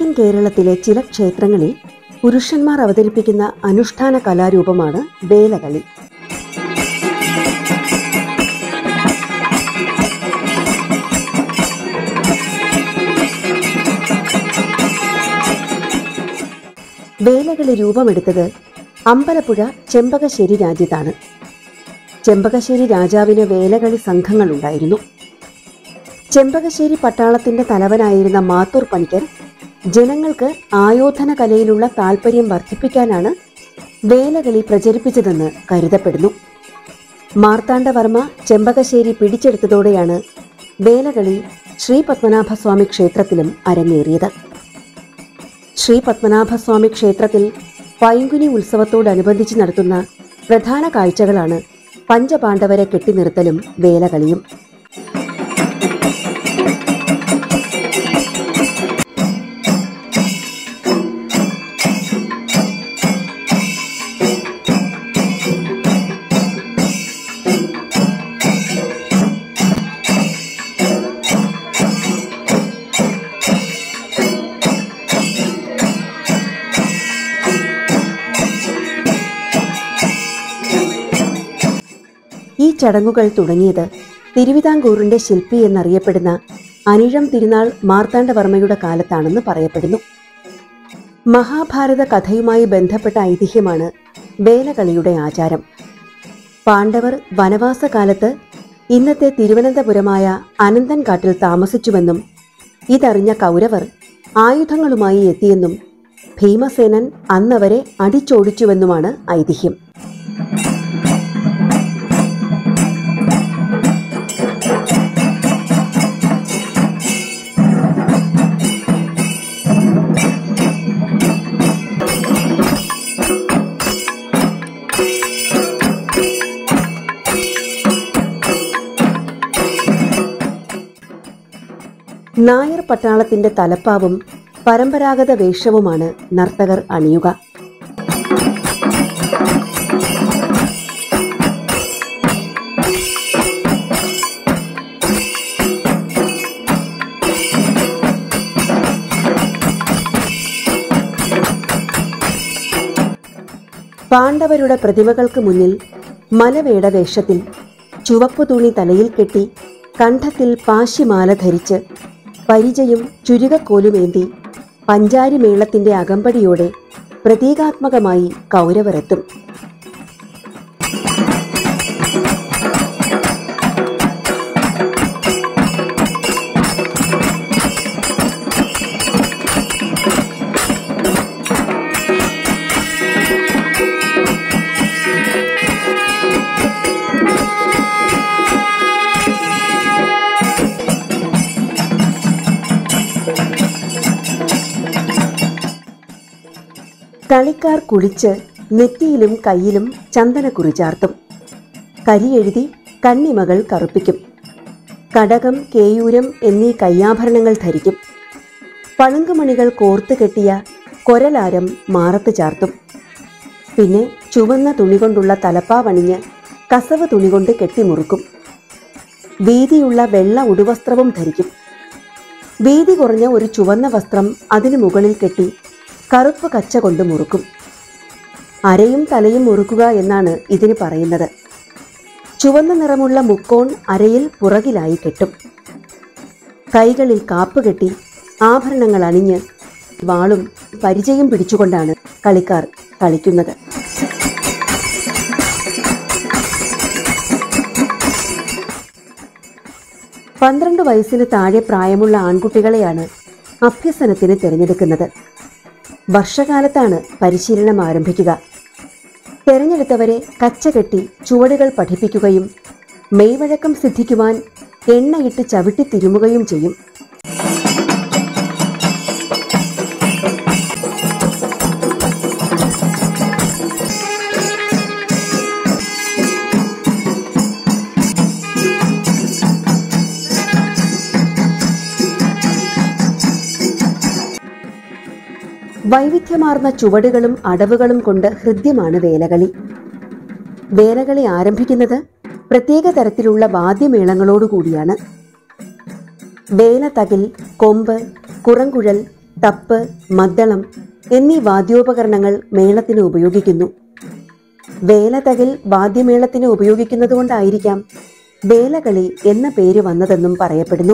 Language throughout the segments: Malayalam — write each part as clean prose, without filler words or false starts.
തെക്കൻ കേരളത്തിലെ ചില ക്ഷേത്രങ്ങളിൽ പുരുഷന്മാർ അവതരിപ്പിക്കുന്ന അനുഷ്ഠാന കലാരൂപമാണ് വേലകളി. വേലകളി രൂപമെടുത്തത് അമ്പലപ്പുഴ ചെമ്പകശ്ശേരി രാജ്യത്താണ്. ചെമ്പകശ്ശേരി രാജാവിന് വേലകളി സംഘങ്ങളുണ്ടായിരുന്നു. ചെമ്പകശ്ശേരി പട്ടാളത്തിന്റെ തലവനായിരുന്ന മാത്തൂർ പണിക്കർ ജനങ്ങൾക്ക് ആയോധന കലയിലുള്ള താൽപര്യം വർദ്ധിപ്പിക്കാനാണ് വേലകളി പ്രചരിപ്പിച്ചതെന്ന് കരുതപ്പെടുന്നു. മാർത്താണ്ഡവർമ്മ ചെമ്പകശ്ശേരി പിടിച്ചെടുത്തതോടെയാണ് വേലകളി ശ്രീ പത്മനാഭസ്വാമി ക്ഷേത്രത്തിലും അരങ്ങേറിയത്. ശ്രീ പത്മനാഭസ്വാമി ക്ഷേത്രത്തിൽ പൈങ്കുനി ഉത്സവത്തോടനുബന്ധിച്ച് നടത്തുന്ന പ്രധാന കാഴ്ചകളാണ് പഞ്ചപാണ്ഡവരെ കെട്ടിനിർത്തലും വേലകളിയും. ഈ ചടങ്ങുകൾ തുടങ്ങിയത് തിരുവിതാംകൂറിന്റെ ശില്പി എന്നറിയപ്പെടുന്ന അനിഴം തിരുനാൾ മാർത്താണ്ഡവർമ്മയുടെ കാലത്താണെന്ന് പറയപ്പെടുന്നു. മഹാഭാരത കഥയുമായി ബന്ധപ്പെട്ട ഐതിഹ്യമാണ് വേലകളിയുടെ ആചാരം. പാണ്ഡവർ വനവാസകാലത്ത് ഇന്നത്തെ തിരുവനന്തപുരമായ അനന്തൻകാട്ടിൽ താമസിച്ചുവെന്നും ഇതറിഞ്ഞ കൗരവർ ആയുധങ്ങളുമായി എത്തിയെന്നും ഭീമസേനൻ അന്നവരെ അടിച്ചോടിച്ചുവെന്നുമാണ് ഐതിഹ്യം. നായർ പട്ടാളത്തിന്റെ തലപ്പാവും പരമ്പരാഗത വേഷവുമാണ് നർത്തകർ അണിയുക. പാണ്ഡവരുടെ പ്രതിമകൾക്ക് മുന്നിൽ മലവേട വേഷത്തിൽ ചുവപ്പു തുണി തലയിൽ കെട്ടി കണ്ഠത്തിൽ പാശിമാല ധരിച്ച് പരിചയും ചുരുകക്കോലുമേന്തി പഞ്ചാരി മേളത്തിന്റെ അകമ്പടിയോടെ പ്രതീകാത്മകമായി കൗരവരെത്തും. കളിക്കാർ കുളിച്ച് നെറ്റിയിലും കയ്യിലും ചന്ദനക്കുറി ചാർത്തും. കരിയെഴുതി കണ്ണിമകൾ കറുപ്പിക്കും. കടകം, കേയൂരം എന്നീ കയ്യാഭരണങ്ങൾ ധരിക്കും. പളുങ്കുമണികൾ കോർത്തു കെട്ടിയ കൊരലാരം മാറത്ത് ചാർത്തും. പിന്നെ ചുവന്ന തുണികൊണ്ടുള്ള തലപ്പാവണിഞ്ഞ് കസവ് തുണികൊണ്ട് കെട്ടിമുറുക്കും. വീതിയുള്ള വെള്ള ഉടുവസ്ത്രവും ധരിക്കും. വീതി കുറഞ്ഞ ഒരു ചുവന്ന വസ്ത്രം അതിനു മുകളിൽ കെട്ടി കറുപ്പ് കച്ച കൊണ്ട് മുറുക്കും. അരയും തലയും മുറുക്കുക എന്നാണ് ഇതിന് പറയുന്നത്. ചുവന്ന നിറമുള്ള മുക്കോൺ അരയിൽ പുറകിലായി കെട്ടും. കൈകളിൽ കാപ്പ് കെട്ടി ആഭരണങ്ങൾ അണിഞ്ഞ് വാളും പരിചയും പിടിച്ചുകൊണ്ടാണ് കളിക്കാർ കളിക്കുന്നത്. പന്ത്രണ്ട് വയസ്സിന് താഴെ പ്രായമുള്ള ആൺകുട്ടികളെയാണ് അഭ്യസനത്തിന് തിരഞ്ഞെടുക്കുന്നത്. വർഷകാലത്താണ് പരിശീലനം ആരംഭിക്കുക. തിരഞ്ഞെടുത്തവരെ കച്ചകെട്ടി ചുവടുകൾ പഠിപ്പിക്കുകയും മെയ്വഴക്കം സിദ്ധിക്കുവാൻ എണ്ണയിട്ട് ചവിട്ടി തിരുമുകയും ചെയ്യും. വൈവിധ്യമാർന്ന ചുവടുകളും അടവുകളും കൊണ്ട് ഹൃദ്യമാണ് വേലകളി. വേലകളി ആരംഭിക്കുന്നത് പ്രത്യേക തരത്തിലുള്ള വാദ്യമേളങ്ങളോടുകൂടിയാണ്. വേല, തകിൽ, കൊമ്പ്, കുറങ്കുഴൽ, തപ്പ്, മദ്ദളം എന്നീ വാദ്യോപകരണങ്ങൾ മേളത്തിന് ഉപയോഗിക്കുന്നു. വേലതകിൽ വാദ്യമേളത്തിന് ഉപയോഗിക്കുന്നതുകൊണ്ടായിരിക്കാം വേലകളി എന്ന പേര് വന്നതെന്നും പറയപ്പെടുന്നു.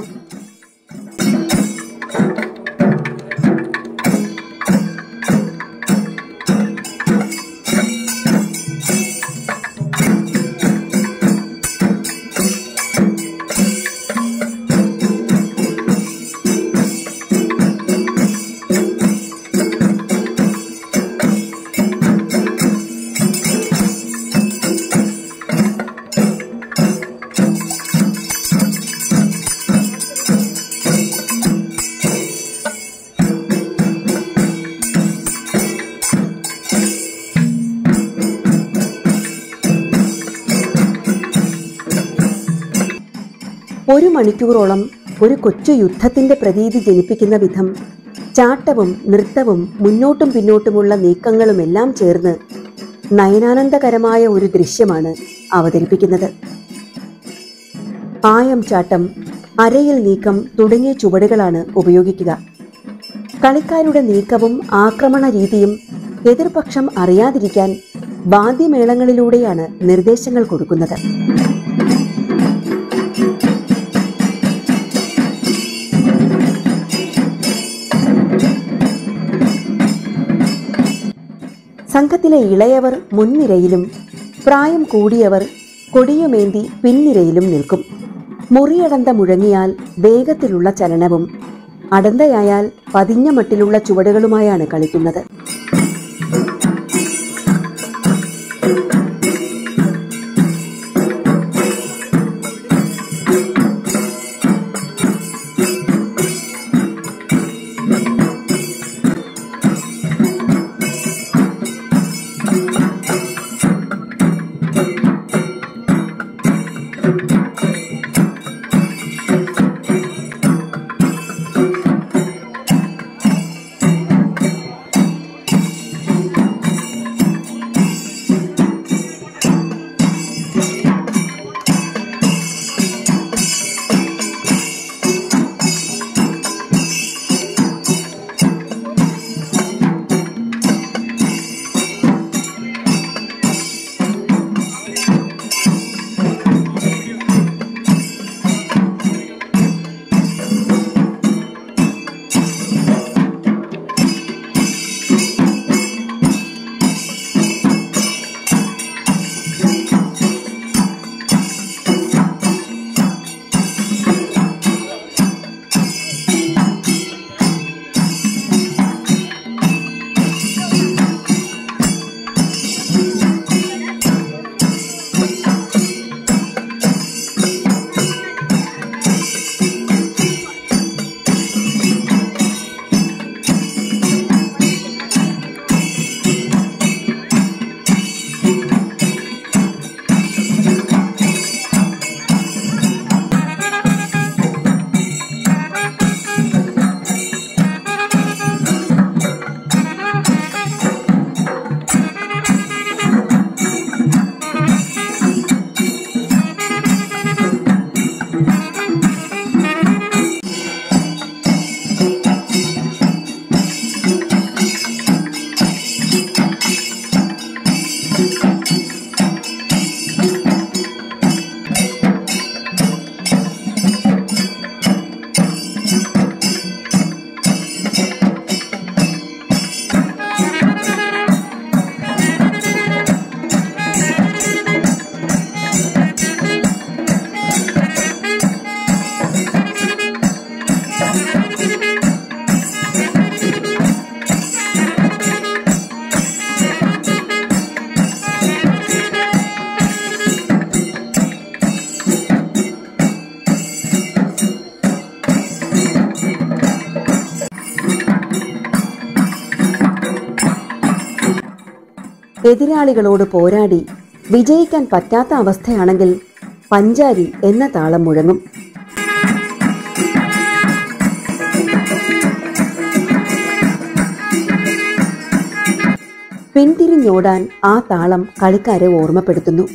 ഒരു മണിക്കൂറോളം ഒരു കൊച്ചു യുദ്ധത്തിന്റെ പ്രതീതി ജനിപ്പിക്കുന്ന വിധം ചാട്ടവും നൃത്തവും മുന്നോട്ടും പിന്നോട്ടുമുള്ള നീക്കങ്ങളുമെല്ലാം ചേർന്ന് നയനാനന്ദകരമായ ഒരു ദൃശ്യമാണ് അവതരിപ്പിക്കുന്നത്. ആയം ചാട്ടം, അരയിൽ നീക്കം തുടങ്ങിയ ചുവടുകളാണ് ഉപയോഗിക്കുക. കളിക്കാരുടെ നീക്കവും ആക്രമണ രീതിയും എതിർപക്ഷം അറിയാതിരിക്കാൻ വാദ്യമേളങ്ങളിലൂടെയാണ് നിർദ്ദേശങ്ങൾ കൊടുക്കുന്നത്. സംഘത്തിലെ ഇളയവർ മുൻനിരയിലും പ്രായം കൂടിയവർ കൊടിയുമേന്തി പിൻനിരയിലും നിൽക്കും. മുറിയടന്ത മുഴങ്ങിയാൽ വേഗത്തിലുള്ള ചലനവും അടന്തയായാൽ പതിഞ്ഞ മട്ടിലുള്ള ചുവടുകളുമായാണ് കളിക്കുന്നത്. എതിരാളികളോട് പോരാടി വിജയിക്കാൻ പറ്റാത്ത അവസ്ഥയാണെങ്കിൽ പഞ്ചാരി എന്ന താളം മുഴങ്ങും. പിന്തിരിഞ്ഞോടാൻ ആ താളം കളിക്കാരെ ഓർമ്മപ്പെടുത്തുന്നു.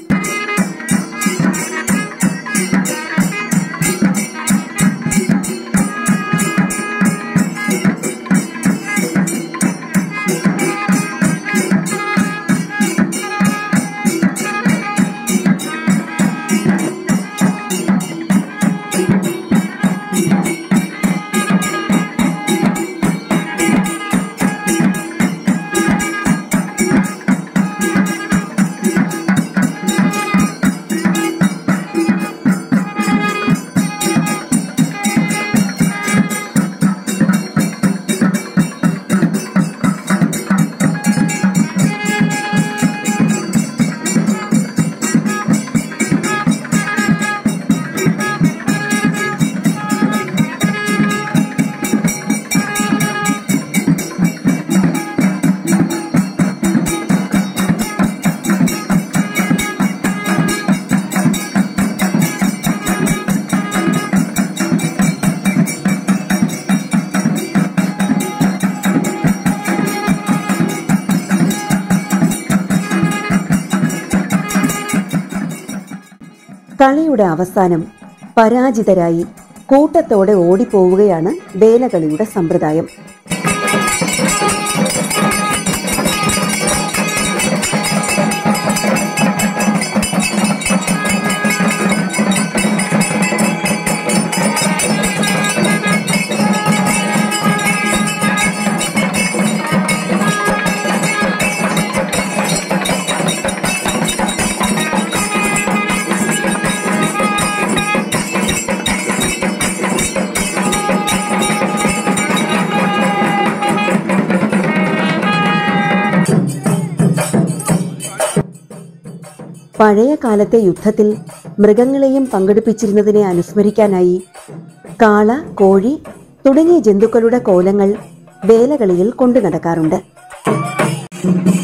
കളിയുടെ അവസാനം പരാജിതരായി കൂട്ടത്തോടെ ഓടിപ്പോവുകയാണ് വേലകളിയുടെ സമ്പ്രദായം. പഴയ കാലത്തെ യുദ്ധത്തിൽ മൃഗങ്ങളെയും പങ്കെടുപ്പിച്ചിരുന്നതിനെ അനുസ്മരിക്കാനായി കാള, കോഴി തുടങ്ങിയ ജന്തുക്കളുടെ കോലങ്ങൾ വേലകളിയിൽ കൊണ്ടു നടക്കാറുണ്ട്.